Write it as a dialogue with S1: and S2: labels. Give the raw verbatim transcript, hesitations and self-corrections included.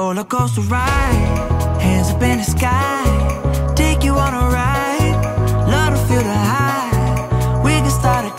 S1: roller coaster ride, hands up in the sky, take you on a ride. Love to feel the high, we can start a